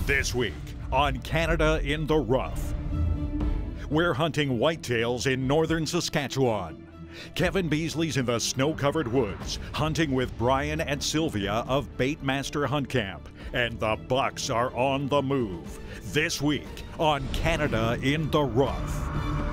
This week on Canada in the Rough, we're hunting whitetails in northern Saskatchewan. Kevin Beasley's in the snow-covered woods, hunting with Brian and Sylvia of Baitmasters Hunting Camp, and the bucks are on the move. This week on Canada in the Rough.